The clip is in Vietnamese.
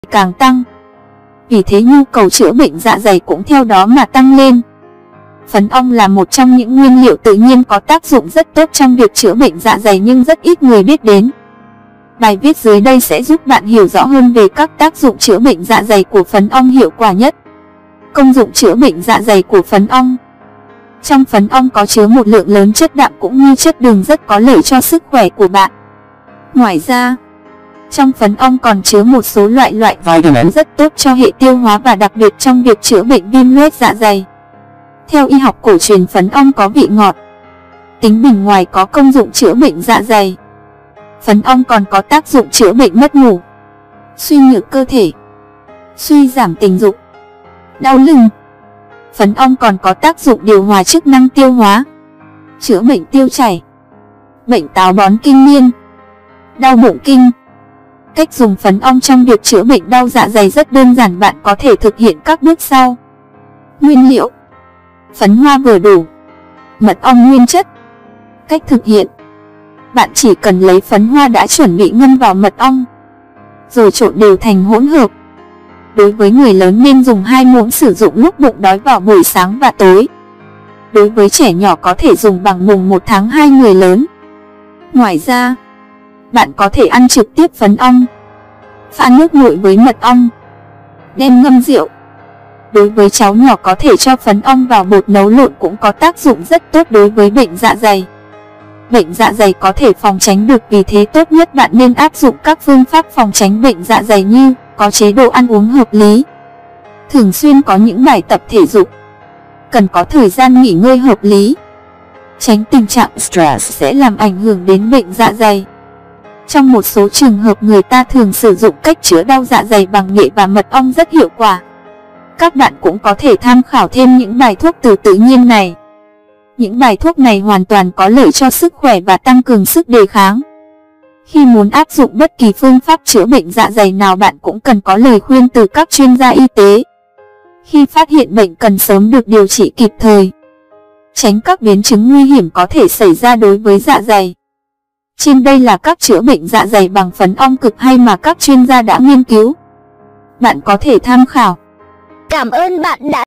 càng tăng. Vì thế nhu cầu chữa bệnh dạ dày cũng theo đó mà tăng lên. Phấn ong là một trong những nguyên liệu tự nhiên có tác dụng rất tốt trong việc chữa bệnh dạ dày nhưng rất ít người biết đến. Bài viết dưới đây sẽ giúp bạn hiểu rõ hơn về các tác dụng chữa bệnh dạ dày của phấn ong hiệu quả nhất. Công dụng chữa bệnh dạ dày của phấn ong. Trong phấn ong có chứa một lượng lớn chất đạm cũng như chất đường rất có lợi cho sức khỏe của bạn. Ngoài ra, trong phấn ong còn chứa một số loại vitamin rất tốt cho hệ tiêu hóa và đặc biệt trong việc chữa bệnh viêm loét dạ dày. Theo y học cổ truyền, phấn ong có vị ngọt. Tính bình ngoài có công dụng chữa bệnh dạ dày, phấn ong còn có tác dụng chữa bệnh mất ngủ, suy nhược cơ thể, suy giảm tình dục, đau lưng. Phấn ong còn có tác dụng điều hòa chức năng tiêu hóa, chữa bệnh tiêu chảy, bệnh táo bón kinh niên, đau bụng kinh. Cách dùng phấn ong trong việc chữa bệnh đau dạ dày rất đơn giản, bạn có thể thực hiện các bước sau. Nguyên liệu: phấn hoa vừa đủ, mật ong nguyên chất. Cách thực hiện: bạn chỉ cần lấy phấn hoa đã chuẩn bị ngâm vào mật ong, rồi trộn đều thành hỗn hợp. Đối với người lớn nên dùng 2 muỗng, sử dụng lúc bụng đói vào buổi sáng và tối. Đối với trẻ nhỏ có thể dùng bằng mùng 1 tháng 2 người lớn. Ngoài ra, bạn có thể ăn trực tiếp phấn ong, pha nước nguội với mật ong, đem ngâm rượu. Đối với cháu nhỏ có thể cho phấn ong vào bột nấu lộn cũng có tác dụng rất tốt đối với bệnh dạ dày. Bệnh dạ dày có thể phòng tránh được, vì thế tốt nhất bạn nên áp dụng các phương pháp phòng tránh bệnh dạ dày như có chế độ ăn uống hợp lý, thường xuyên có những bài tập thể dục, cần có thời gian nghỉ ngơi hợp lý, tránh tình trạng stress sẽ làm ảnh hưởng đến bệnh dạ dày. Trong một số trường hợp, người ta thường sử dụng cách chữa đau dạ dày bằng nghệ và mật ong rất hiệu quả. Các bạn cũng có thể tham khảo thêm những bài thuốc từ tự nhiên này. Những bài thuốc này hoàn toàn có lợi cho sức khỏe và tăng cường sức đề kháng. Khi muốn áp dụng bất kỳ phương pháp chữa bệnh dạ dày nào, bạn cũng cần có lời khuyên từ các chuyên gia y tế. Khi phát hiện bệnh cần sớm được điều trị kịp thời, tránh các biến chứng nguy hiểm có thể xảy ra đối với dạ dày. Trên đây là các chữa bệnh dạ dày bằng phấn ong cực hay mà các chuyên gia đã nghiên cứu. Bạn có thể tham khảo. Cảm ơn bạn đã